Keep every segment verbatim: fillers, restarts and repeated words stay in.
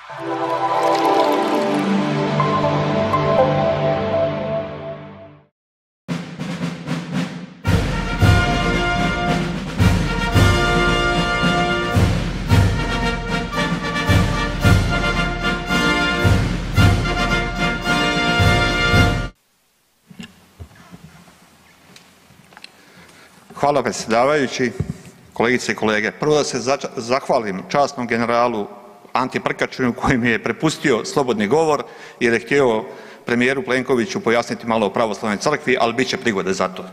Hvala predsjedavajući, kolegice i kolege. Prvo da se zahvalim časnom generalu Anti Prkačinu koji mi je prepustio slobodni govor jer je htio premijeru Plenkoviću pojasniti malo o pravoslavnoj crkvi, ali bit će prigode za to.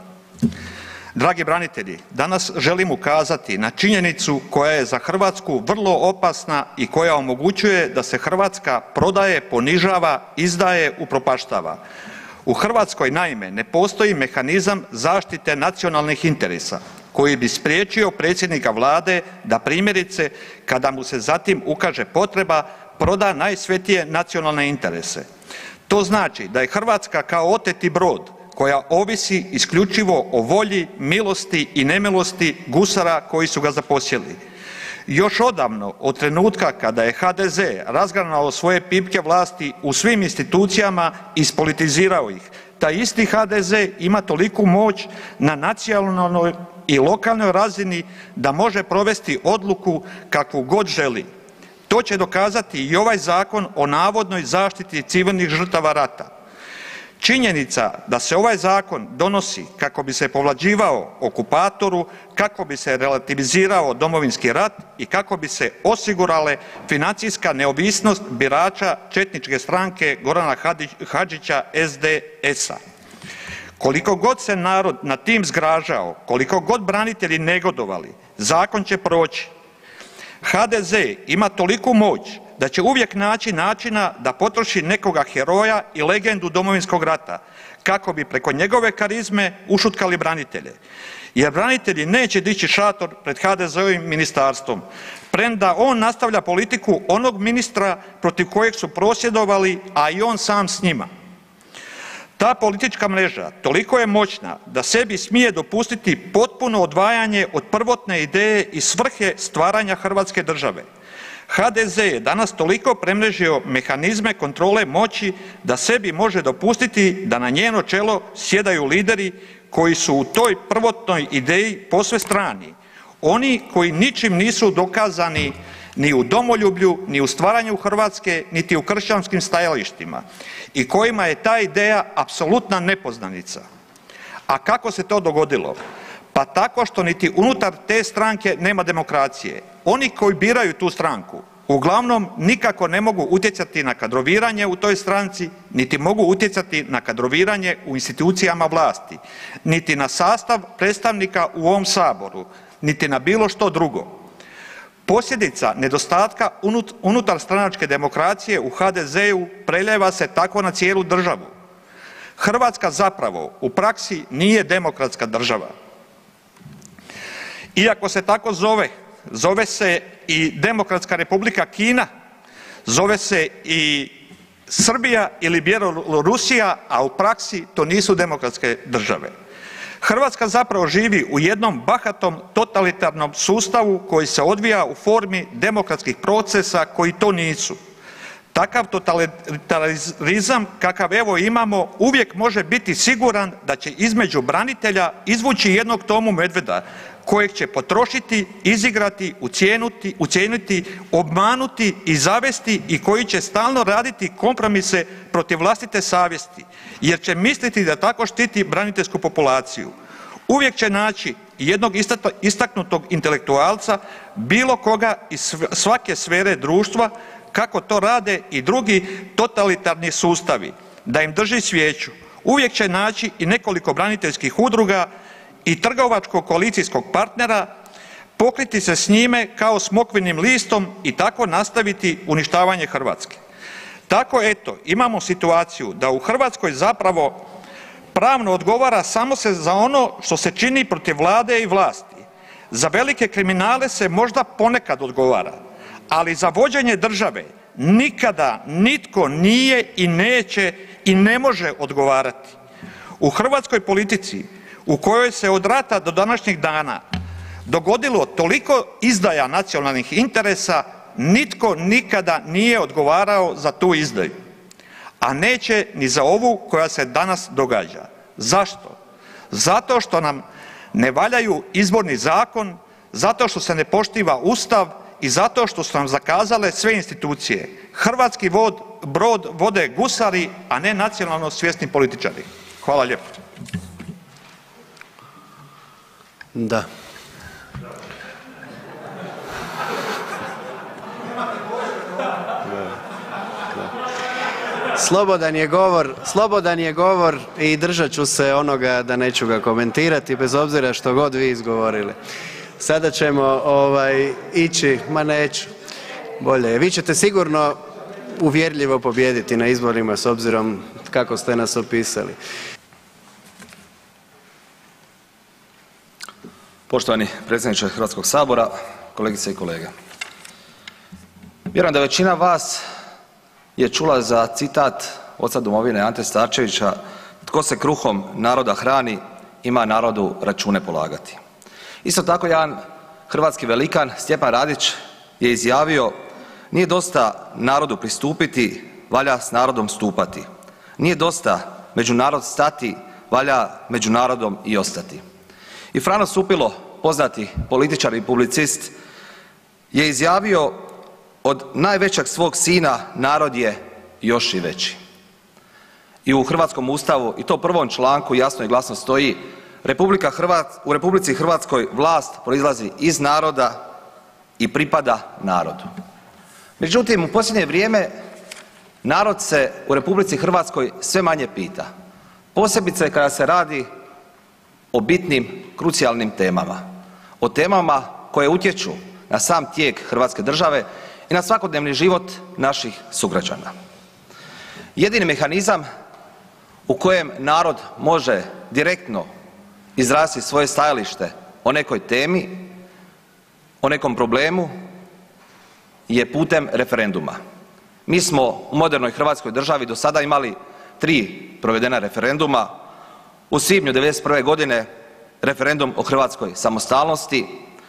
Dragi branitelji, danas želim ukazati na činjenicu koja je za Hrvatsku vrlo opasna i koja omogućuje da se Hrvatska prodaje, ponižava, izdaje, upropaštava. U Hrvatskoj naime ne postoji mehanizam zaštite nacionalnih interesa koji bi spriječio predsjednika Vlade da primjerice kada mu se zatim ukaže potreba proda najsvetije nacionalne interese. To znači da je Hrvatska kao oteti brod koja ovisi isključivo o volji, milosti i nemilosti gusara koji su ga zaposjeli. Još odavno od trenutka kada je ha de ze razgranao svoje pipke vlasti u svim institucijama i ispolitizirao ih, taj isti ha de ze ima toliku moć na nacionalnoj i lokalnoj razini da može provesti odluku kakvu god želi. To će dokazati i ovaj Zakon o navodnoj zaštiti civilnih žrtava rata. Činjenica da se ovaj zakon donosi kako bi se povlađivao okupatoru, kako bi se relativizirao Domovinski rat i kako bi se osigurale financijska neovisnost birača četničke stranke Gorana Hadžića es de esa. Koliko god se narod nad tim zgražao, koliko god branitelji negodovali, zakon će proći. ha de ze ima toliku moć da će uvijek naći načina da potroši nekoga heroja i legendu Domovinskog rata kako bi preko njegove karizme ušutkali branitelje. Jer branitelji neće dići šator pred ha de zeovim ministarstvom, premda on nastavlja politiku onog ministra protiv kojeg su prosvjedovali, a i on sam s njima. Ta politička mreža toliko je moćna da sebi smije dopustiti potpuno odvajanje od prvotne ideje i svrhe stvaranja Hrvatske države. ha de ze je danas toliko premrežio mehanizme kontrole moći da sebi može dopustiti da na njeno čelo sjedaju lideri koji su u toj prvotnoj ideji posve strani. Oni koji ničim nisu dokazani ni u domoljublju, ni u stvaranju Hrvatske, niti u kršćanskim stajalištima i kojima je ta ideja apsolutna nepoznanica. A kako se to dogodilo? Pa tako što niti unutar te stranke nema demokracije. Oni koji biraju tu stranku uglavnom nikako ne mogu utjecati na kadroviranje u toj stranci, niti mogu utjecati na kadroviranje u institucijama vlasti, niti na sastav predstavnika u ovom Saboru, niti na bilo što drugo. Posljedica nedostatka unutarstranačke demokracije u ha de zeu preljeva se tako na cijelu državu. Hrvatska zapravo u praksi nije demokratska država. Iako se tako zove, zove se i Demokratska Republika Kina, zove se i Srbija ili Bjelorusija, a u praksi to nisu demokratske države. Hrvatska zapravo živi u jednom bahatom totalitarnom sustavu koji se odvija u formi demokratskih procesa koji to nisu. Takav totalitarizam kakav evo imamo uvijek može biti siguran da će između branitelja izvući jednog Tomu Medveda kojeg će potrošiti, izigrati, ucijeniti, ucijeniti, obmanuti i zavesti i koji će stalno raditi kompromise protiv vlastite savjesti jer će misliti da tako štiti braniteljsku populaciju. Uvijek će naći jednog istaknutog intelektualca, bilo koga iz svake sfere društva, kako to rade i drugi totalitarni sustavi, da im drži svijeću. Uvijek će naći i nekoliko braniteljskih udruga i trgovačkog koalicijskog partnera, pokriti se s njime kao smokvinim listom i tako nastaviti uništavanje Hrvatske. Tako eto, imamo situaciju da u Hrvatskoj zapravo pravno odgovara samo se za ono što se čini protiv Vlade i vlasti. Za velike kriminale se možda ponekad odgovara, ali za vođenje države nikada nitko nije i neće i ne može odgovarati. U hrvatskoj politici u kojoj se od rata do današnjeg dana dogodilo toliko izdaja nacionalnih interesa, nitko nikada nije odgovarao za tu izdaju, a neće ni za ovu koja se danas događa. Zašto? Zato što nam ne valjaju izborni zakon, zato što se ne poštiva Ustav i zato što su nam zakazale sve institucije. Hrvatski vod, brod vode gusari, a ne nacionalno svjesni političari. Hvala lijepo. Da. Slobodan je govor, slobodan je govor i držat ću se onoga da neću ga komentirati bez obzira što god vi izgovorili. Sada ćemo ovaj ići, ma neću, bolje je. Vi ćete sigurno uvjerljivo pobijediti na izborima s obzirom kako ste nas opisali. Poštovani predsjedniče Hrvatskog sabora, kolegice i kolege. Vjerujem da većina vas je čula za citat oca domovine Ante Starčevića „Tko se kruhom naroda hrani, ima narodu račune polagati“. Isto tako jedan hrvatski velikan Stjepan Radić je izjavio „Nije dosta narodu pristupiti, valja s narodom stupati. Nije dosta među narod stati, valja među narodom i ostati“. I Frano Supilo, poznati političar i publicist, je izjavio „Od najvećeg svog sina narod je još i veći“. I u hrvatskom Ustavu i to prvom članku jasno i glasno stoji Republika Hrvatska, u Republici Hrvatskoj vlast proizlazi iz naroda i pripada narodu. Međutim, u posljednje vrijeme narod se u Republici Hrvatskoj sve manje pita, posebice kada se radi o bitnim krucijalnim temama, o temama koje utječu na sam tijek hrvatske države i na svakodnevni život naših sugrađana. Jedini mehanizam u kojem narod može direktno izraziti svoje stajalište o nekoj temi, o nekom problemu je putem referenduma. Mi smo u modernoj hrvatskoj državi do sada imali tri provedena referenduma. U svibnju devedeset prve godine referendum o hrvatskoj samostalnosti,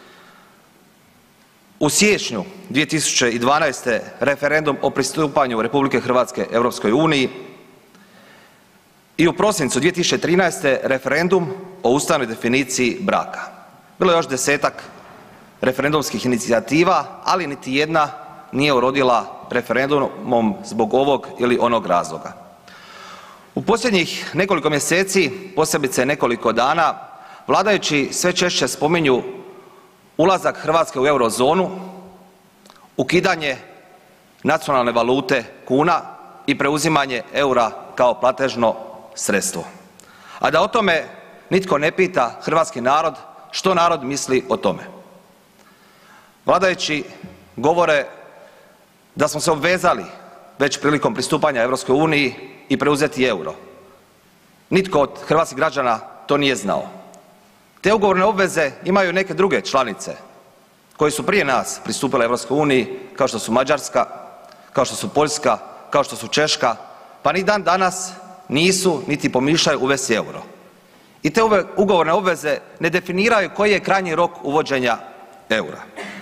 u siječnju dvije tisuće dvanaeste. referendum o pristupanju Republike Hrvatske Europskoj uniji i u prosincu dvije tisuće trinaeste. referendum o ustavnoj definiciji braka. Bilo je još desetak referendumskih inicijativa, ali niti jedna nije urodila referendumom zbog ovog ili onog razloga. U posljednjih nekoliko mjeseci, posebice nekoliko dana, vladajući sve češće spominju ulazak Hrvatske u eurozonu, ukidanje nacionalne valute kuna i preuzimanje eura kao platežno sredstvo. A da o tome nitko ne pita hrvatski narod što narod misli o tome. Vladajući govore da smo se obvezali već prilikom pristupanja Europskoj uniji i preuzeti euro. Nitko od hrvatskih građana to nije znao. Te ugovorne obveze imaju neke druge članice koje su prije nas pristupile Europskoj uniji kao što su Mađarska, kao što su Poljska, kao što su Češka, pa ni dan danas nisu niti pomišljaju uvesti euro. I te ugovorne obveze ne definiraju koji je krajnji rok uvođenja eura.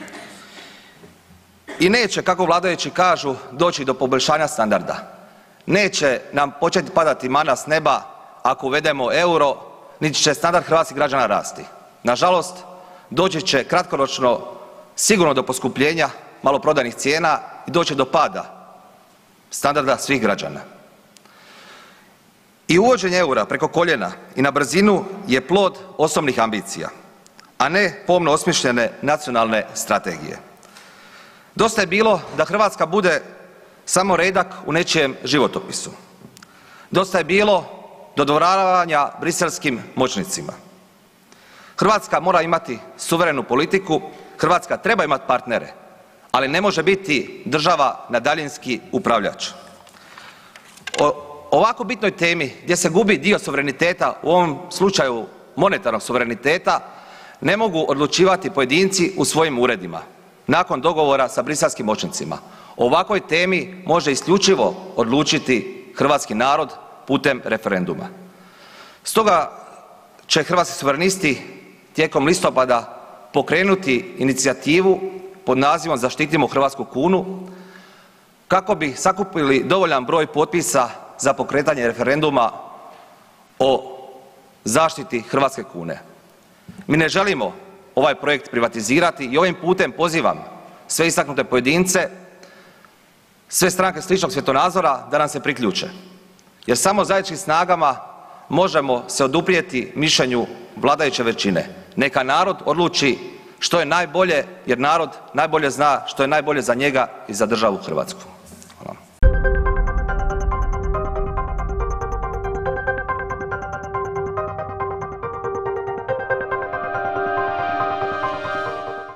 I neće, kako vladajući kažu, doći do poboljšanja standarda. Neće nam početi padati mana s neba ako uvedemo euro, niti će standard hrvatskih građana rasti. Nažalost, doći će kratkoročno sigurno do poskupljenja maloprodajnih cijena i doći će do pada standarda svih građana. I uvođenje eura preko koljena i na brzinu je plod osobnih ambicija, a ne pomno osmišljene nacionalne strategije. Dosta je bilo da Hrvatska bude samo redak u nečijem životopisu. Dosta je bilo dodvoravanja briselskim moćnicima. Hrvatska mora imati suverenu politiku, Hrvatska treba imati partnere, ali ne može biti država na daljinski upravljač. O ovako bitnoj temi gdje se gubi dio suvereniteta, u ovom slučaju monetarnog suvereniteta, ne mogu odlučivati pojedinci u svojim uredima nakon dogovora sa briselskim moćnicima. O ovakvoj temi može isključivo odlučiti hrvatski narod putem referenduma. Stoga će Hrvatski suverenisti tijekom listopada pokrenuti inicijativu pod nazivom „Zaštitimo hrvatsku kunu“ kako bi sakupili dovoljan broj potpisa za pokretanje referenduma o zaštiti hrvatske kune. Mi ne želimo ovaj projekt privatizirati i ovim putem pozivam sve istaknute pojedince, sve stranke sličnog svjetonazora da nam se priključe jer samo zajedničkim snagama možemo se oduprijeti mišljenju vladajuće većine. Neka narod odluči što je najbolje jer narod najbolje zna što je najbolje za njega i za državu Hrvatsku.